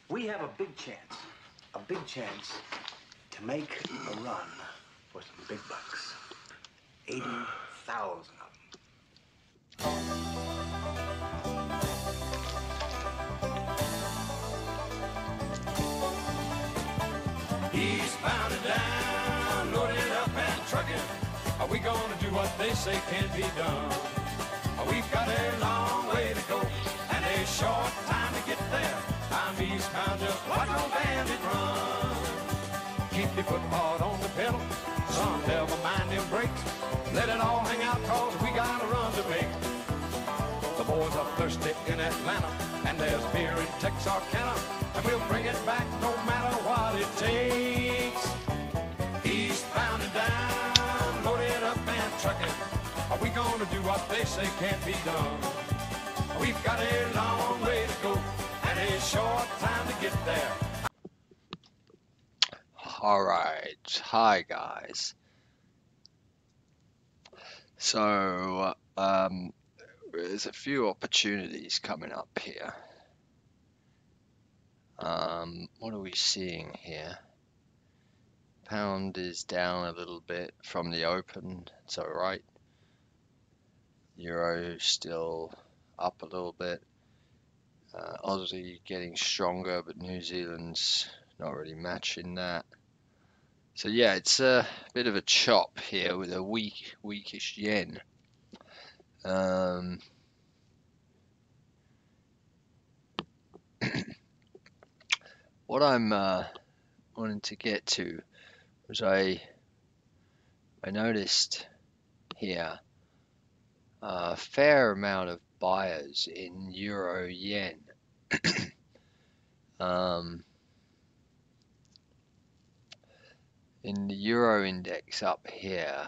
We have a big chance to make a run for some big bucks. 80,000 of them. Eastbound and down, loaded up and trucking. Are we gonna do what they say can't be done? We've got a long way to go and a short time to get there. I'm eastbound, just watch no bandit run. Keep your foot hard on the pedal, son, never mind them brakes. Let it all hang out, cause we got a run to make. The boys are thirsty in Atlanta, and there's beer in Texarkana, and we'll bring it back no matter what it takes. Eastbound and down, loaded up and trucking. Are we gonna do what they say can't be done? We've got a long way to go and a short time to get there. Alright, hi guys. So, there's a few opportunities coming up here. What are we seeing here? Pound is down a little bit from the open, it's alright. Euro still up a little bit. Aussie getting stronger, but New Zealand's not really matching that. So yeah, it's a bit of a chop here with a weakish yen. What I'm wanting to get to was I noticed here a fair amount of buyers in euro yen. In the euro index up here,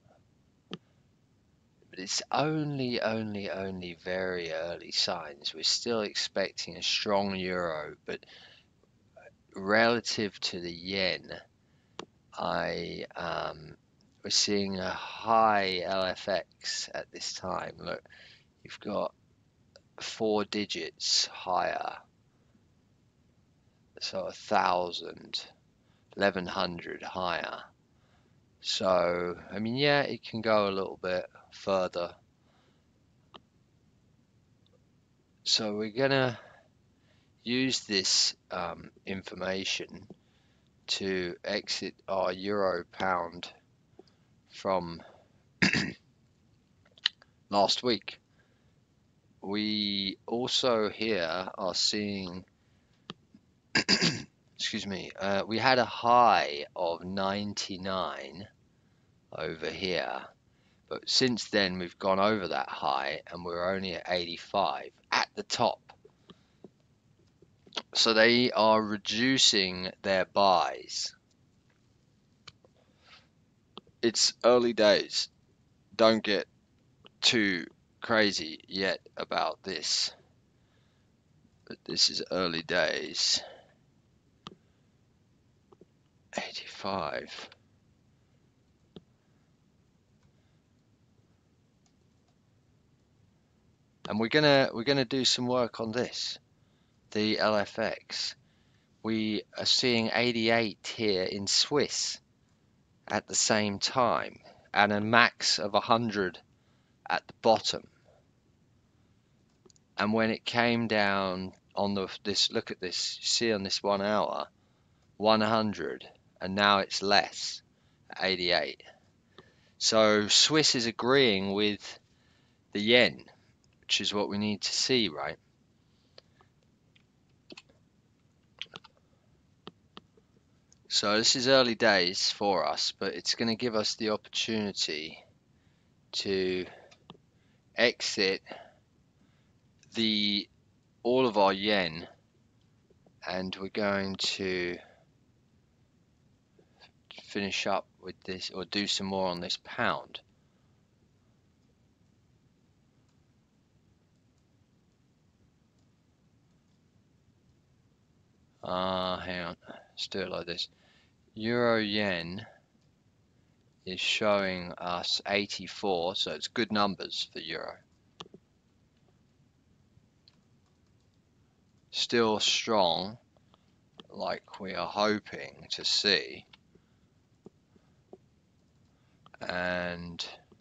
but it's only very early signs. We're still expecting a strong euro, but relative to the yen, we're seeing a high LFX at this time. Look, you've got 4 digits higher, so 1,000, 1,100 higher. So I mean, yeah, it can go a little bit further. So we're gonna use this information to exit our euro pound from last week. We also here are seeing excuse me, we had a high of 99 over here, but since then we've gone over that high and we're only at 85 at the top. So they are reducing their buys. It's early days. Don't get too crazy yet about this, but this is early days. 85. And we're gonna do some work on this, the LFX. We are seeing 88 here in Swiss at the same time, and a max of 100 at the bottom. And when it came down on this, look at this, you see on this 1 hour, 100, and now it's less, 88. So Swiss is agreeing with the yen, which is what we need to see, right? So this is early days for us, but it's going to give us the opportunity to exit all of our yen, and we're going to finish up with this, or do some more on this pound. Hang on, let's do it like this. Euro yen is showing us 84, so it's good numbers for euro. Still strong, like we are hoping to see, and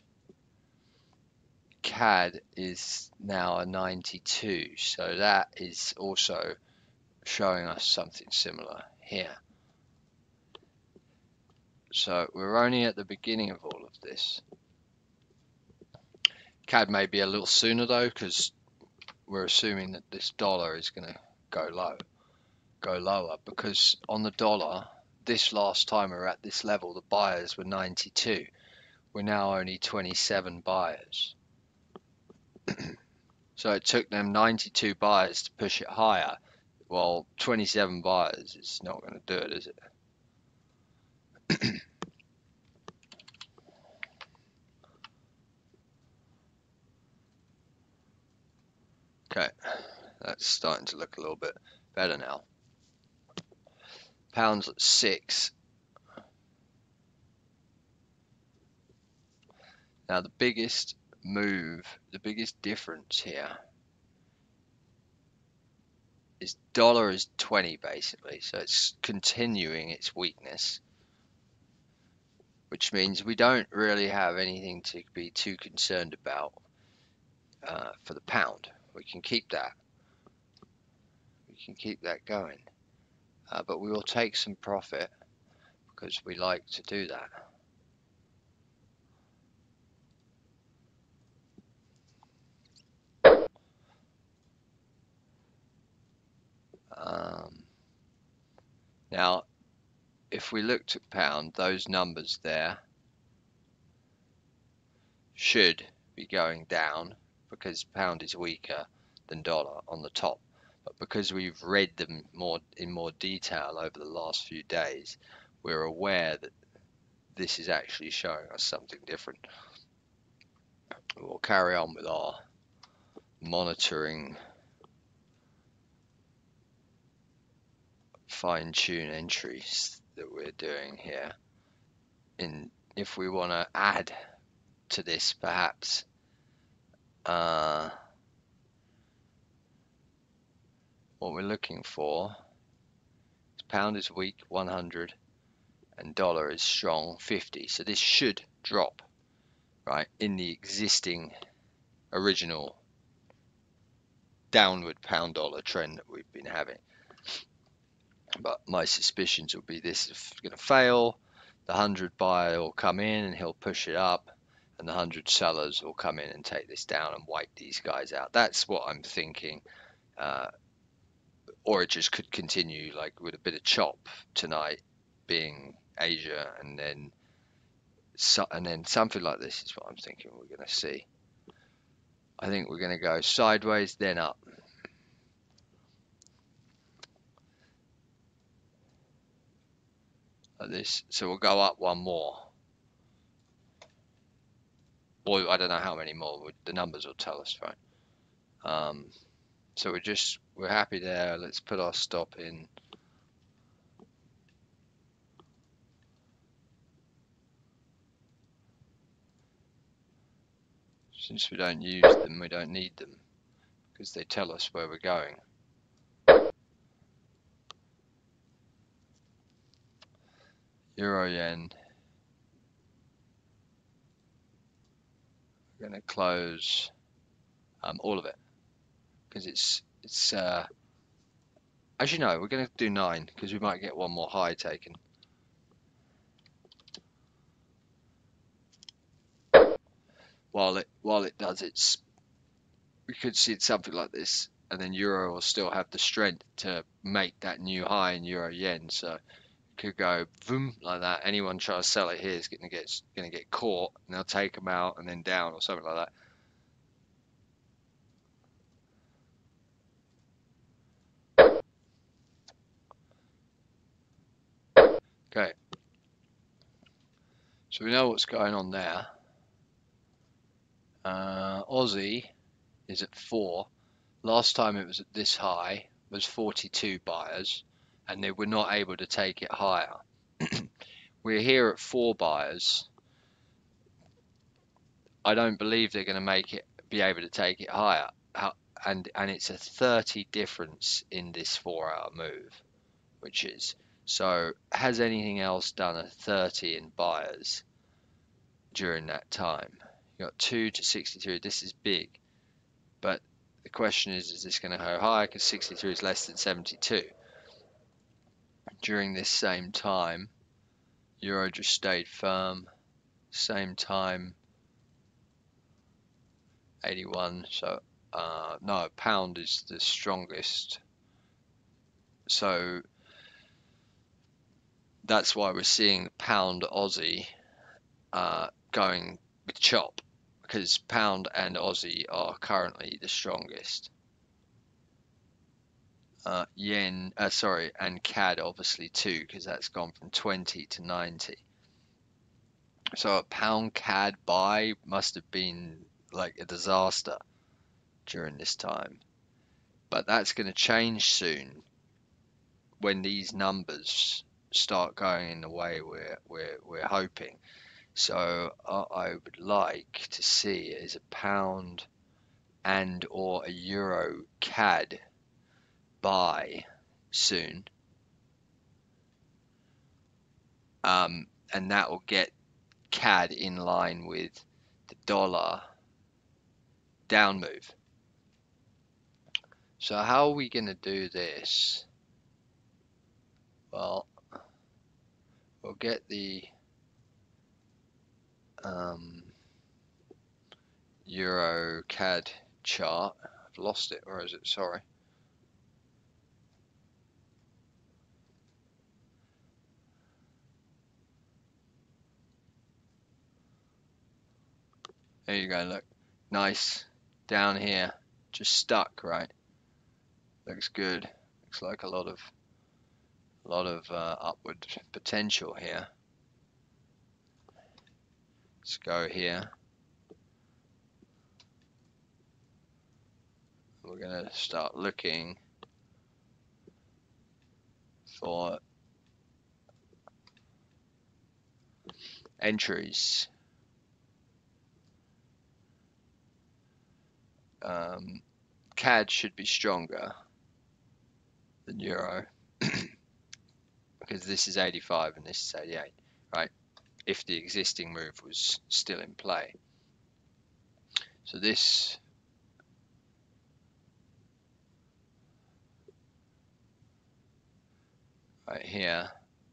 CAD is now a 92, so that is also showing us something similar here. So we're only at the beginning of all of this. CAD may be a little sooner though, because we're assuming that this dollar is going to go lower, because on the dollar, this last time we were at this level, the buyers were 92. We're now only 27 buyers. So it took them 92 buyers to push it higher. Well, 27 buyers is not going to do it, is it? Okay, that's starting to look a little bit better now. Pound's at 6. Now the biggest move, the biggest difference here is dollar is 20 basically, so it's continuing its weakness, which means we don't really have anything to be too concerned about for the pound. We can keep that. We can keep that going, but we will take some profit because we like to do that. Now, if we looked at pound, those numbers there should be going down because pound is weaker than dollar on the top. But because we've read them in more detail over the last few days, we're aware that this is actually showing us something different. We'll carry on with our monitoring, fine-tune entries that we're doing here. If we want to add to this, perhaps what we're looking for is pound is weak 100 and dollar is strong 50, so this should drop right in the existing original downward pound dollar trend that we've been having. But my suspicions will be this is going to fail. The 100 buyer will come in and he'll push it up, and the 100 sellers will come in and take this down and wipe these guys out. That's what I'm thinking. Or it just could continue like with a bit of chop tonight, being Asia, and then something like this is what I'm thinking we're going to see. I think we're going to go sideways, then up. Like this. So we'll go up one more. Or I don't know how many more. The numbers will tell us, right? So we're happy there. Let's put our stop in. Since we don't use them, we don't need them because they tell us where we're going. Euro yen. We're going to close all of it because it's actually no, we're going to do 9 because we might get one more high taken. While it does we could see it something like this, and then euro will still have the strength to make that new high in euro yen. So it could go boom like that. Anyone trying to sell it here is going to get caught, and they'll take them out and then down or something like that. Okay, so we know what's going on there. Aussie is at 4. Last time it was at this high was 42 buyers, and they were not able to take it higher. We're here at 4 buyers. I don't believe they're going to be able to take it higher. And it's a 30 difference in this 4-hour move. which is. So has anything else done a 30 in buyers during that time? You got 2 to 63. This is big, but the question is this going to go higher? Because 63 is less than 72. During this same time, euro just stayed firm. Same time, 81. So no, pound is the strongest. So that's why we're seeing the pound Aussie going with chop, because pound and Aussie are currently the strongest. Yen, sorry, and CAD obviously too, because that's gone from 20 to 90. So a pound CAD buy must have been like a disaster during this time. But that's going to change soon when these numbers start going in the way we're hoping. So I would like to see is a pound and or a euro CAD buy soon, and that will get CAD in line with the dollar down move. So how are we going to do this? Well, we'll get the Euro CAD chart. I've lost it, or is it? Sorry. There you go, look. Nice. Down here. Just stuck, right? Looks good. Looks like a lot of upward potential here. Let's go here. We're going to start looking for entries. CAD should be stronger than Euro because this is 85 and this is 88, right? If the existing move was still in play. So this right here,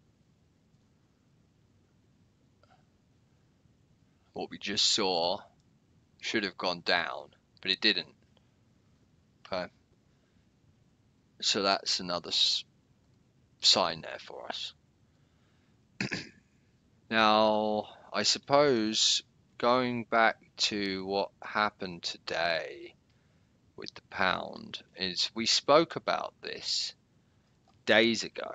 what we just saw should have gone down, but it didn't. Okay, so that's another sign there for us. Now, I suppose going back to what happened today with the pound is we spoke about this days ago,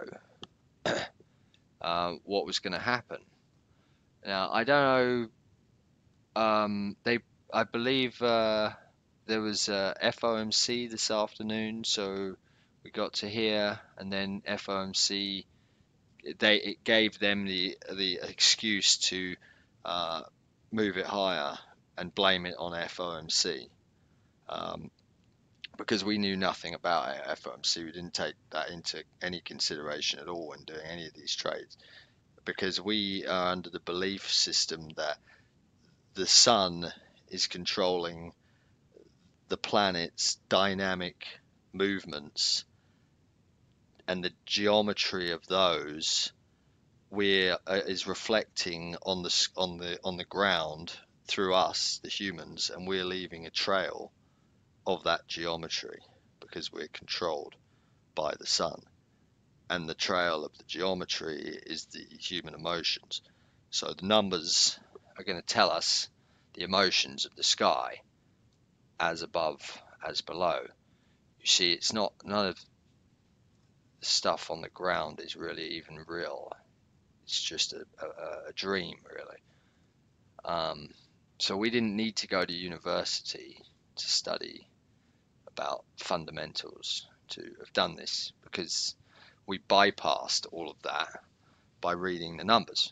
what was going to happen. Now, I don't know, I believe there was FOMC this afternoon, so we got to hear, and then FOMC, it gave them the excuse to move it higher and blame it on FOMC, because we knew nothing about FOMC. We didn't take that into any consideration at all when doing any of these trades, because we are under the belief system that the sun is controlling the planet's dynamic movements, and the geometry of those is reflecting on the ground through us, the humans, and we're leaving a trail of that geometry because we're controlled by the sun, and the trail of the geometry is the human emotions. So the numbers are going to tell us the emotions of the sky, as above as below. You see, it's not, none of the stuff on the ground is really even real. It's just a dream, really. So we didn't need to go to university to study about fundamentals to have done this, because we bypassed all of that by reading the numbers.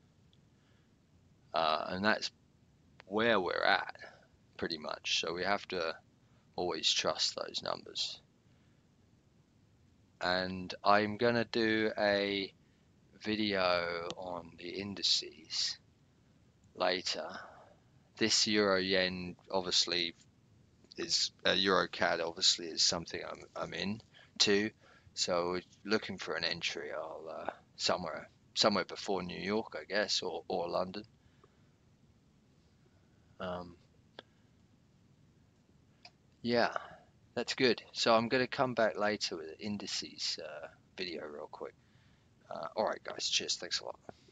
And that's where we're at, pretty much. So we have to always trust those numbers. and I'm gonna do a video on the indices later. This euro yen obviously is euro CAD obviously is something I'm in too. So looking for an entry. I'll somewhere before New York, I guess, or London. Yeah, that's good. So I'm going to come back later with the indices video real quick. All right, guys. Cheers. Thanks a lot.